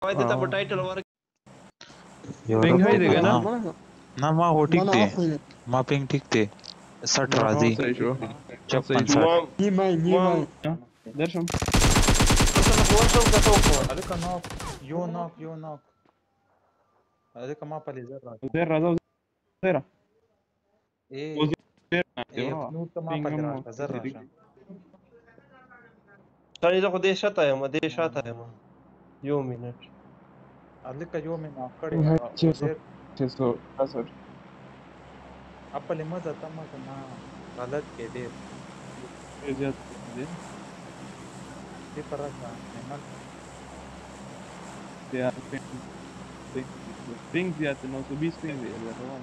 देता पर टाइटल वर पिंग है देगा ना ना मा हो ठीक थे मा पिंग ठीक थे 60 राजी 56 مام درشم انا فورشم كتوكو هذاك نوك يو نوك هذاك ما بالي زرع زير زير ايه زير فلوت ما بالي زرع ثاني زه خو دې شاته یم دې شاته یم یو منټ هذاك يوم من اكړې چسو اسر خپل مزه تم نه غلط کې دې زیات دې دې پرځه نه دې पिंग زیات نو 120 पिंग دی روان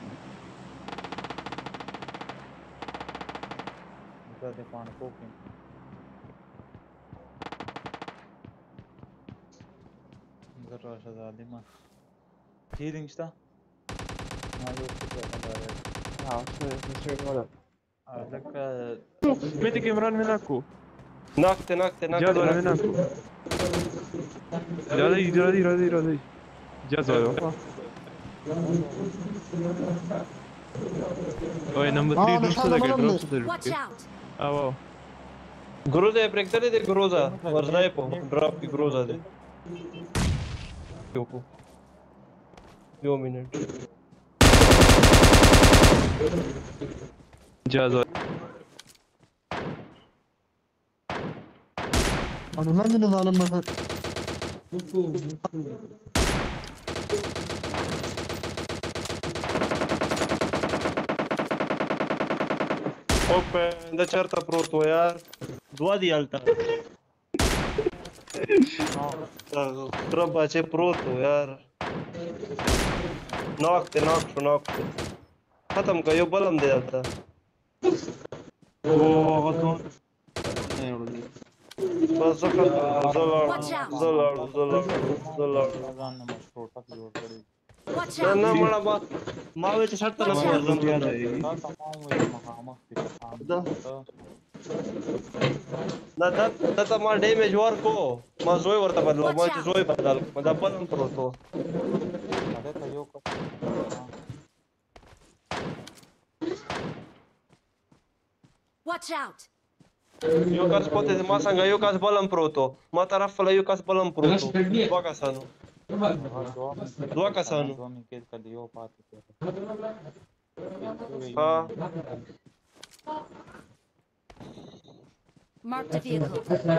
دا دې پان کوکې زرا شذالما هيلينج شتا ما یو څه راغلی څه ولا لك ميتك عمران مناكو ناكت جاز ولا مناكو راضي جاز ولا اوه نمبر 3 دوسرا لگا ड्रॉप से आओ ग्रोजा प्रेक्टर दे ग्रोजा वर्जाय पो ड्रॉप की ग्रोजा दे यो minute جاز انا ما عندنا معلم مثلا اوپن دا چرته پروت و یار دوا دی الټا تر بچه پروت و یار ناک ختم کا یو بلم دی الټا او غتون بس زلال نه مړه ما وې چې شرط نه ورزم دا ما ډیمیج ورکو ما زوی ورته بدلو ما چې زوی بدل ما دا بلم پروتو Watch out! یو کس پته ما څنګه یو کس بلم پروتو ما طرف فل یو کس بلم پروتو دوا کسانو ها Mark the vehicle.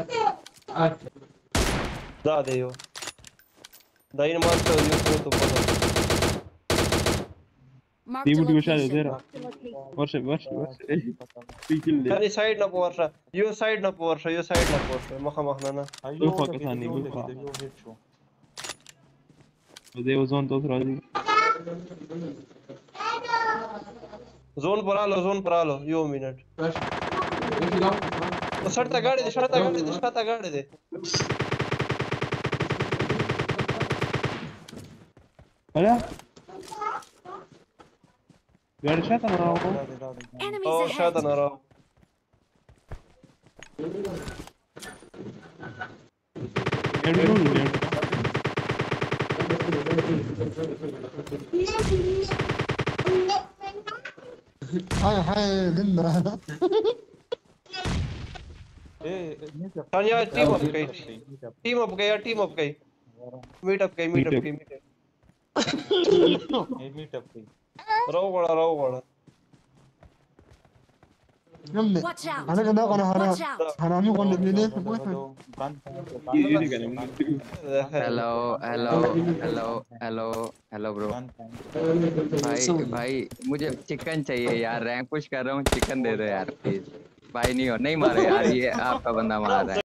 دا دی یو دا یې ما ته یو پروتو بلم Mark دی the بوټي وشاله location. زیرا ورشه پیکل دی کله سایډ نه پورشه یو سایډ نه پورشه مخه نه دو پاکستانی بلخا دې وزون تو راځي زون پرالو یو منټ شرطه गाड़ी دې अरे गाड़ी شاته نه راو Enemies او ahead. شاته نه راو هاي لنا ثانيه टीम अप गई मीट अप راو غړا Watch out! انا كده Watch انا out! حرامي قلنا بليله हेलो ब्रो भाई मुझे चिकन चाहिए यार रैंक पुश कर रहा हूँ चिकन दे दो यार प्लीज भाई नहीं मारे यार ये आपका बंदा मार रहा है